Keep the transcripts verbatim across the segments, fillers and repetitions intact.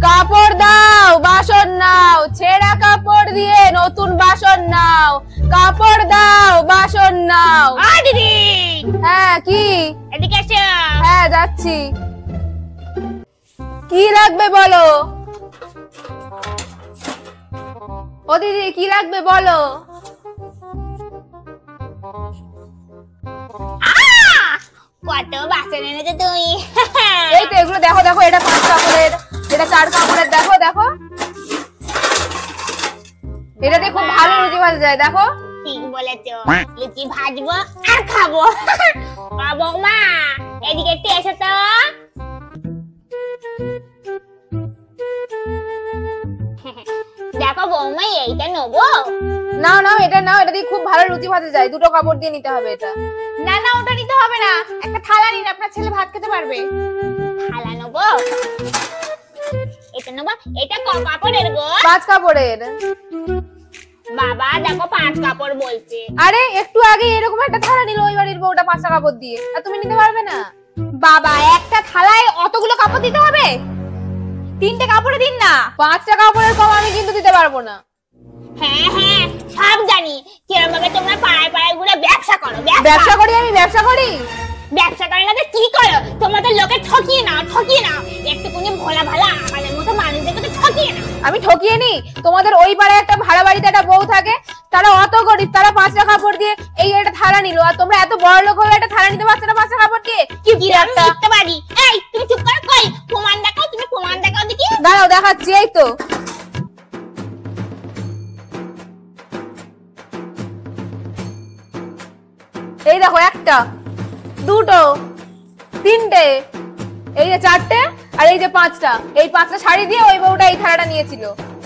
কাপড় দাও, বাসন নাও, ছেঁড়া কাপড় দিয়ে নতুন বাসন নাও। কাপড় দাও, বাসন নাও। আ দিদি, হ্যাঁ কি? এদিকে এসো। হ্যাঁ যাচ্ছি। কি লাগবে বলো? ও দিদি কি লাগবে বলো? কত বাসন এনেছো তুমি? এই তো এগুলো দেখো দেখো, এটা পাঁচ কাপড়ের, এটা চার কাপড়ের, দেখো দেখো। এটা দিয়ে খুব ভালো লুচি ভাজা যায়, দেখো। ঠিক বলেছো, লুচি ভাজবো আর খাবো। বৌমা এদিকে একটু এসো তো। দেখো বৌমা, এইটা নেবো? নাও নাও, এটা নাও, এটা দিয়ে খুব ভালো লুচি ভাজা যায়। দুটো কাপড় দিয়ে নিতে হবে এটা। না না, ওটা নিতে হবে না, একটা থালা নিন, আপনার ছেলে ভাত খেতে পারবে। থালা নেবো? এটা নেবো? এটা ক কাপড়ের গো? পাঁচ কাপড়ের। বাবা দেখো পাঁচ কাপড় বলছে। আরে একটু আগে এরকম একটা থালা নিল ওই বাড়ির বউটা পাঁচটা কাপড় দিয়ে, আর তুমি নিতে পারবে না? বাবা একটা থালায় অতগুলো কাপড় দিতে হবে? তিনটে কাপড়ে দিন না। পাঁচটা কাপড়ের কম আমি কিন্তু দিতে পারবো না। হ্যাঁ হ্যাঁ সব জানি, কিরম ভাবে তোমরা পাড়ায় পাড়ায় ঘুরে ব্যবসা করো। ব্যবসা করি আমি, ব্যবসা করি। ব্যবসা করে না তো কি করো? তোমরা তো লোকে ঠকিয়ে নাও, ঠকিয়ে নাও। একটুকুনি ভোলা ভালা আমাদের মতো মানুষদেরকে তো ঠকিয়ে নাও। আমি ঠকিয়ে নি? তোমাদের ওই পাড়ায় একটা ভাড়া বাড়িতে একটা বউ থাকে, তারা অত গরিব, তারা পাঁচটা কাপড় দিয়ে এই একটা থালা নিল, আর তোমরা এত বড় লোক হয়ে একটা থালা নিতে পারছো না পাঁচটা কাপড় দিয়ে? কি একটা মিথ্যে বাড়ি। এই তুমি চুপ করো, কই প্রমাণ দেখাও, তুমি প্রমাণ দেখাও দেখি। দাঁড়াও দেখাচ্ছি, এই তো। এই দেখো, একটা, দুটো, তিনটে, এই যে চারটে, আর এই যে পাঁচটা। এই পাঁচটা শাড়ি দিয়ে ওই বউটা এই থালাটা নিয়েছিল।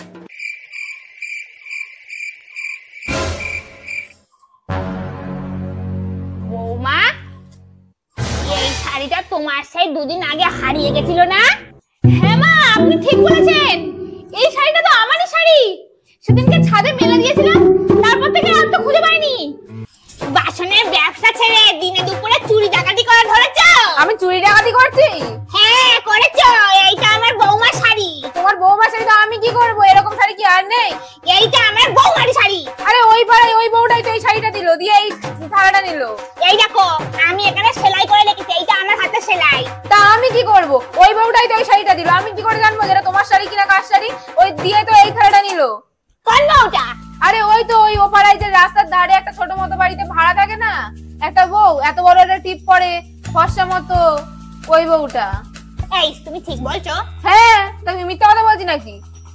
বৌমা এই শাড়িটা তোমার সেই দুদিন আগে হারিয়ে গেছিল না? হ্যাঁ মা, আপনি ঠিক বলেছেন, এই শাড়িটা তো আমারই শাড়ি। সেদিনকে ছাদে মেলে দিয়েছিলাম, তারপর থেকে আর তো খুঁজে পাইনি। বাসনের ব্যবসা ছেড়ে দিনে দুপুরে চুরি ডাকাতি করা ধরেছো? আমি চুরি ডাকাতি করছি? হ্যাঁ করেছো। এইটা আমার বৌমার শাড়ি। তোমার বৌমার শাড়ি তো আমি কি করবো? এরকম শাড়ি কি আর নেই? এইটা আমার বৌমার শাড়ি। আরে ওই পাড়ায় ওই বউটাই তো এই শাড়িটা দিল, দিয়ে এই থালাটা নিল। এই দেখো আমি এখানে সেলাই করে রেখেছি, এইটা আমার হাতে সেলাই। তা আমি কি করব? ওই বউটাই তো এই শাড়িটা দিল, আমি কি করে জানবো যেটা তোমার শাড়ি কিনা কার শাড়ি? ওই দিয়ে তো এই থালাটা নিল। কোন বউটা? আরে ওই তো ওই ওপাড়ায় যে রাস্তার ধারে একটা ছোট মতো বাড়িতে ভাড়া থাকে না, একটা বউ এত বড় একটা টিপ পরে, ফর্সা মতো, ওই বউটা। এই তুমি ঠিক বলছো? হ্যাঁ, তুমি মিথ্যা কথা বলছি নাকি?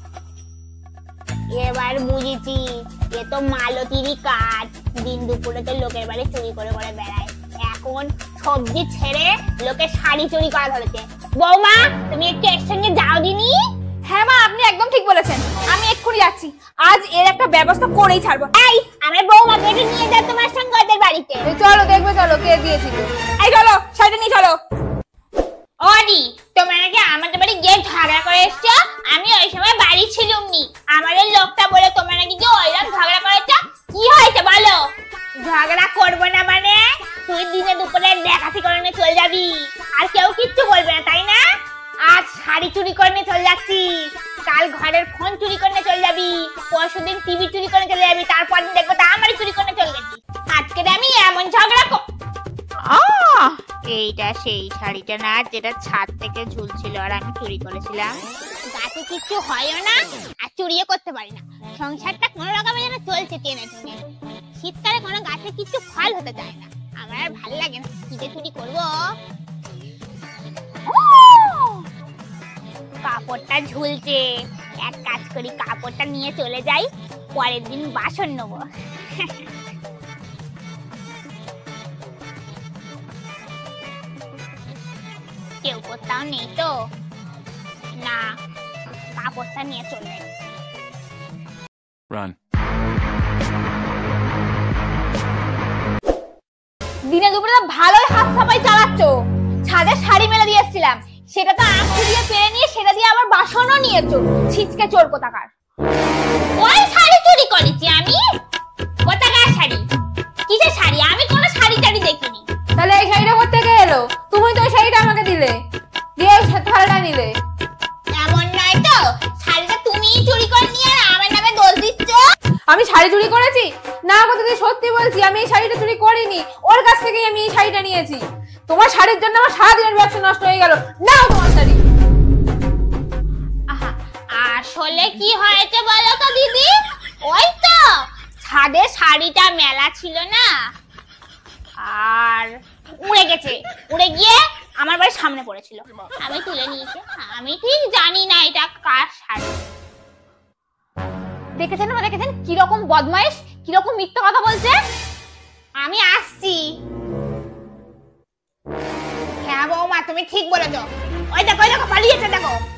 এবার বুঝেছি, এ তো মালতীরই কাজ। দিন দুপুরে তো লোকের বাড়ি চুরি করে করে বেড়ায়, এখন সবজি ছেড়ে লোকের শাড়ি চুরি করা ধরেছে। বৌমা তুমি একটু এর সঙ্গে যাও দিনি। হ্যাঁ মা, আপনি একদম ঠিক বলেছেন, আমি এক্ষুনি যাচ্ছি। আজ এর একটা ব্যবস্থা করেই ছাড়বো। এই আমার বৌমাকে একটু নিয়ে যাও তোমার সঙ্গে ওদের বাড়িতে। চলো দেখবে, চলো কে দিয়েছিল। এই চলো, শাড়িটা নিয়ে চলো। ওডি তোমরা নাকি আমাদের বাড়ি গিয়ে ঝগড়া করে এসছো? আমি ওই সময় বাড়ি ছিলাম নি, আমাদের লোকটা বলে তোমরা নাকি যে ওইরকম ঝগড়া করেছো। কি হয়েছে বলো? ঝগড়া করবো না মানে? তুই দিনে দুপুরে দেখাতি করে নিয়ে চলে যাবি, আর কেউ কিচ্ছু বলবে না তাই না? আজ শাড়ি চুরি করে নিয়ে চলে যাচ্ছিস, কাল ঘরের ফোন চুরি করে নিয়ে চলে যাবি, পরশুদিন টিভি চুরি করে চলে যাবি, তারপর দিন দেখবো তা আমারই চুরি করে চলে গেছি। আজকে আমি এমন ঝগড়া কর। এইটা সেই শাড়িটা না যেটা ছাদ থেকে ঝুলছিল আর আমি চুরি করেছিলাম? গাছে কিচ্ছু হয়ও না আর চুরিও করতে পারি না, সংসারটা কোনো রকমে যেন চলছে টেনে টেনে। শীতকালে কোনো গাছে কিচ্ছু ফল হতে চায় না, আমার আর ভালো লাগে না। কি যে চুরি করবো? কাপড়টা ঝুলছে, এক কাজ করি কাপড়টা নিয়ে চলে যাই, পরের দিন বাসন নেবো। কেউ কোথাও নেই তো? না, কাপড়টা নিয়ে চলে যাই। দিনে দুপুরে তো ভালোই হাত সাফাই চালাচ্ছো। ছাদে শাড়ি মেলে দিয়ে এসেছিলাম, সেটা তো আঁখি দিয়ে পেরে নিয়ে সেটা দিয়ে আবার বাসনও নিয়েছো। ছিচকে চোর কোথাকার। ওই শাড়ি চুরি করেছি আমি? কোথাকার শাড়ি? কিসের শাড়ি? আমি কোনো শাড়ি টাড়ি দেখিনি। তাহলে এই শাড়িটা কোথা থেকে এলো? তুমি তো এই শাড়িটা আমাকে দিলে, দিয়ে থালাটা নিলে। এমন নয় তো? শাড়ি চুরি করেছি? না গো দিদি, সত্যি বলছি, আমি এই শাড়িটা চুরি করিনি, ওর কাছ থেকেই আমি এই শাড়িটা নিয়েছি। তোমার শাড়ির জন্য আমার সারাদিনের ব্যবসা নষ্ট হয়ে গেল। নাও তোমার শাড়ি। আহা, আসলে কি হয়েছে বলো তো দিদি? ওই তো ছাদে শাড়িটা মেলা ছিল না, আর উড়ে গেছে, উড়ে গিয়ে আমার বাড়ির সামনে পড়েছিল, আমি তুলে নিয়েছি। আমি ঠিক জানি না এটা কার শাড়ি। দেখেছেন না, দেখেছেন কিরকম বদমাইশ, কিরকম মিথ্যা কথা বলছে। আমি আসছি। হ্যাঁ বৌমা, তুমি ঠিক বলেছো। ওই দেখো, ওই দেখো পালিয়েছে, দেখো।